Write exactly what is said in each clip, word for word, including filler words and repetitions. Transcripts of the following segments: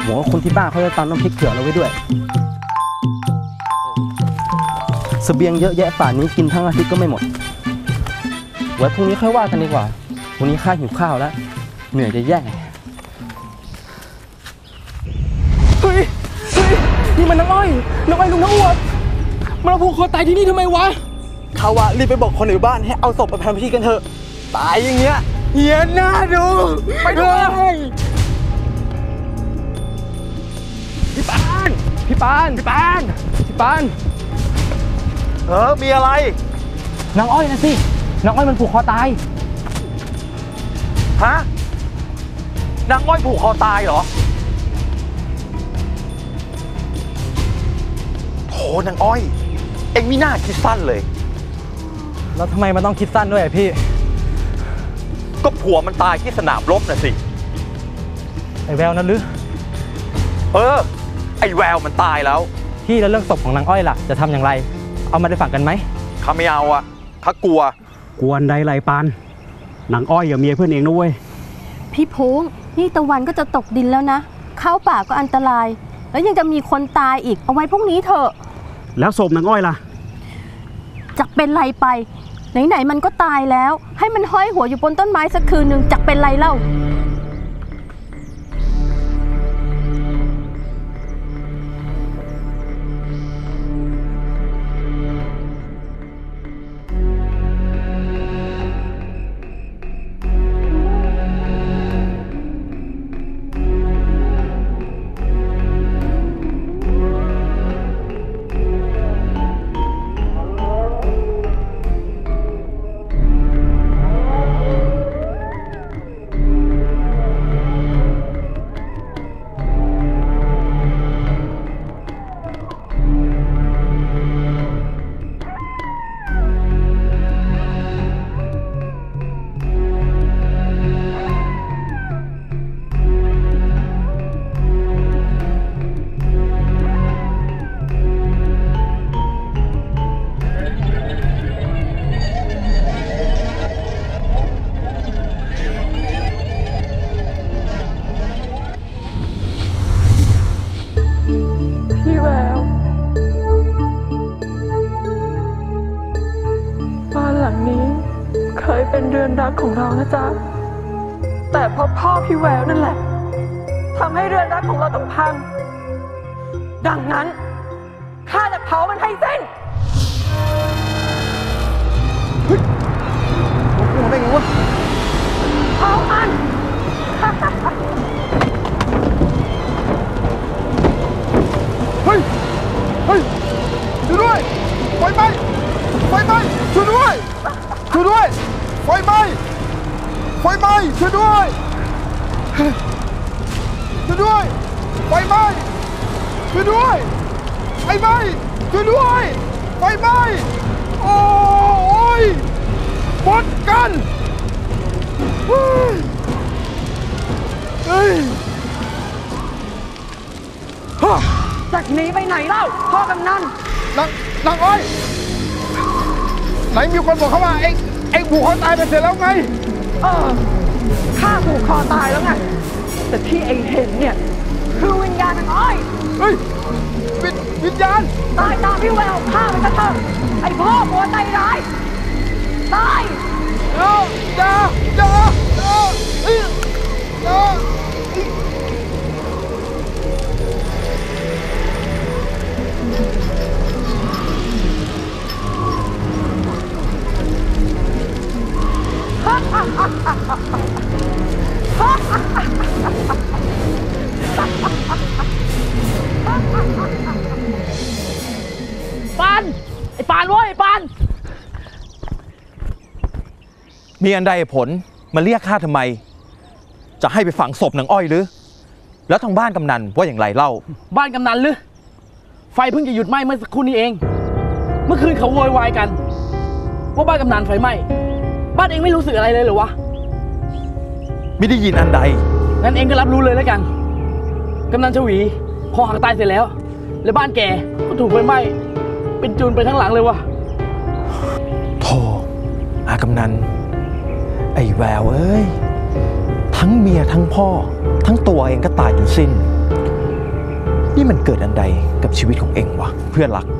หวังว่าคนที่บ้านเขาจะตำน้ำพริกเผื่อเราไว้ด้วยเสบียงเยอะแยะป่านนี้กินทั้งอาทิตย์ก็ไม่หมดไว้พรุ่งนี้ค่อยว่ากันดีกว่าวันนี้ข้าหิวข้าวแล้วเหนื่อยจะแย่เฮ้ยเฮ้ยนี่มันน้องอ้อยน้องอ้อยลุงน้องอวบมันมาผูกคอตายที่นี่ทำไมวะเขาว่ารีบไปบอกคนในบ้านให้เอาศพไปทำพิธีกันเถอะตายอย่างเงี้ยเหี้ยหน้าดูไปด้วยพี่ปานพี่ปานพี่ปานพี่ปานเออมีอะไรน้องอ้อยนะสิน้องอ้อยมันผูกคอตายฮะนางอ้อยผูกคอตายเหรอโถนางอ้อยเอ็งไม่น่าคิดสั้นเลยแล้วทำไมมันต้องคิดสั้นด้วยพี่ก็ผัวมันตายที่สนามรบน่ะสิไอ้แววนั่นหรือเออไอ้แววมันตายแล้วพี่แล้วเรื่องศพของนางอ้อยล่ะจะทำอย่างไรเอามาได้ฝังกันไหมข้าไม่เอาอะข้ากลัวกวนใดไรปานนางอ้อยอย่าเมียเพื่อนเองนะเว้ยพี่พงษ์นี่ตะวันก็จะตกดินแล้วนะเข้าป่าก็อันตรายแล้วยังจะมีคนตายอีกเอาไว้พวกนี้เถอะแล้วศพนางอ้อยล่ะจักเป็นไรไปไหนๆมันก็ตายแล้วให้มันห้อยหัวอยู่บนต้นไม้สักคืนหนึ่งจักเป็นไรเล่าของเรานะจ๊ะแต่เพราะพ่อพี่แววนั่นแหละทำให้เรือนรักของเราต้องพังดังนั้นข้าจะเผามันให้สิ้นเฮ้ยมันได้ไงวะเผามันเฮ้ยเฮ้ยช่วยด้วยไฟไหม้ไฟไหม้ช่วยด้วยช่วยด้วยไฟไหม้ไฟไหม้ช่วยด้วยช่วยด้วยไฟไหม้ช่วยด้วยไฟไหม้ช่วยด้วยไฟไหม้โอ้ยหมดกันเฮ้ยเฮ้ยจากหนีไปไหนเล่าพ่อกำนันนางนางอ้อยไหนมีคนบอกเขาว่าเอ็งเอ็งผูกคอตายไปเสร็จแล้วไงเออข้าผูกคอตายแล้วไงแต่ที่เอ็งเห็นเนี่ยคือวิญญาณนางอ้อยเฮ้ยวิญวิญญาณตายตามพี่แววข้ามันจะเถอะไอ้พ่อผัวใจร้ายตายเอ้าอย่าอย่าอย่าเฮ้ยอย่าปานไอ้ปานเว้ยไอ้ปานมีอันใดผลมาเรียกข้าทำไมจะให้ไปฝังศพนางอ้อยหรือแล้วทางบ้านกำนันว่าอย่างไรเล่าบ้านกำนันหรือไฟเพิ่งจะหยุดไหม้เมื่อสักครู่นี้เองเมื่อคืนเขาโวยวายกันว่าบ้านกำนันไฟไหม้บ้านเองไม่รู้สึกอะไรเลยเหรอวะไม่ได้ยินอันใดงั้นเองก็รับรู้เลยแล้วกันกำนันชวีพอหักตายเสร็จแล้วและบ้านแกก็ถูกไฟไหม้เป็นจูนไปทั้งหลังเลยวะโธ่อากำนันไอ้แววเอ้ยทั้งเมียทั้งพ่อทั้งตัวเองก็ตายจนสิ้นนี่มันเกิดอันใดกับชีวิตของเองวะเพื่อนรัก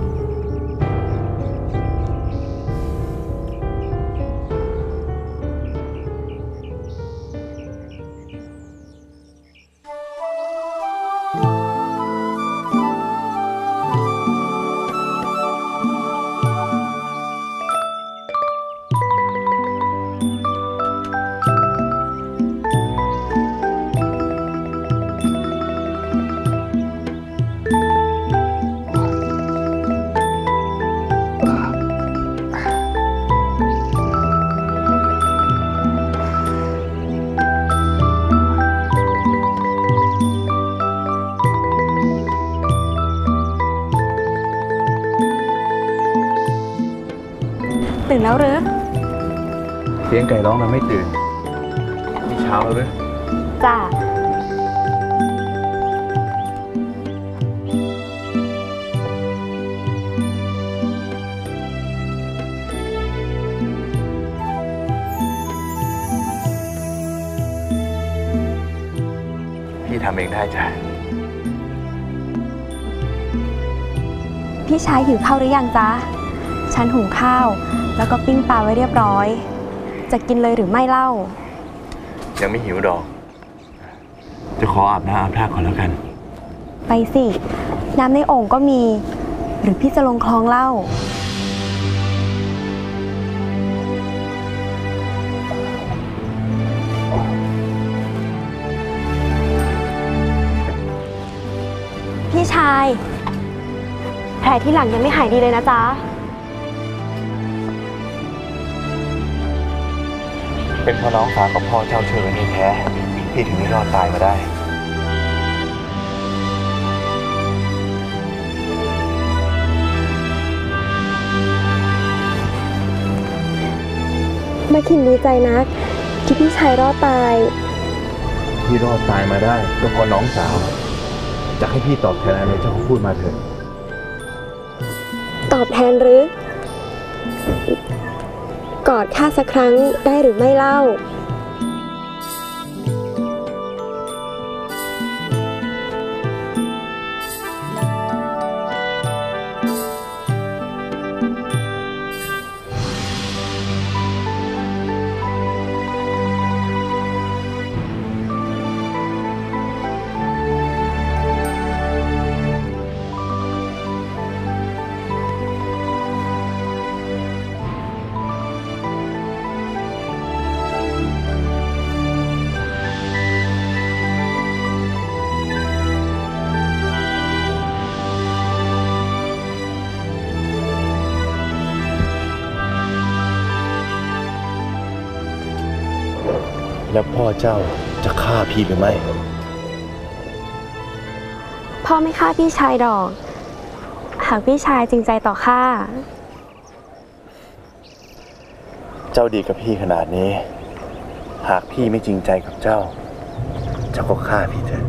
ตื่นแล้วหรือเสียงไก่ร้องมันไม่ตื่นมีเช้าแล้วหรือจ้าพี่ทำเองได้จ้ะพี่ชายหิวข้าวหรือยังจ๊ะ ฉันหุงข้าวแล้วก็ปิ้งปลาไว้เรียบร้อย จะกินเลยหรือไม่เล่ายังไม่หิวดอกจะขออาบน้ำอาบท่าก่อนแล้วกันไปสิ น้ำในโอ่งก็มี หรือพี่จะลงคลองเล่า พี่ชาย แผลที่หลังยังไม่หายดีเลยนะจ๊ะเป็นเพราะน้องสาวกับพ่อเจ้าเชิญนี่แท้พี่ถึงไม่รอดตายมาได้มาขินดีใจนัก ที่พี่ชายรอดตายพี่รอดตายมาได้ก็เพราะน้องสาวจะให้พี่ตอบแทนอะไรเจ้าพูดมาเถอะตอบแทนหรือ กอดข้าสักครั้งได้หรือไม่เล่าแล้วพ่อเจ้าจะฆ่าพี่หรือไม่พ่อไม่ฆ่าพี่ชายดอก หากพี่ชายจริงใจต่อข้าเจ้าดีกับพี่ขนาดนี้ หากพี่ไม่จริงใจกับเจ้า เจ้าก็ฆ่าพี่เถอะ